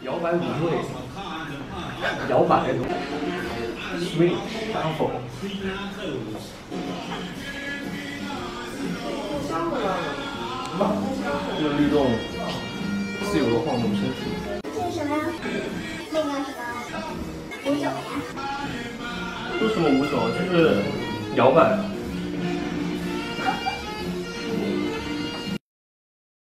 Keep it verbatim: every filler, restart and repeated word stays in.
摇摆舞会，摇摆，swing shuffle。就是律动，自由的晃动身体。 这是什么呀？那个什么舞种呀？ 说什么舞种？就是摇摆。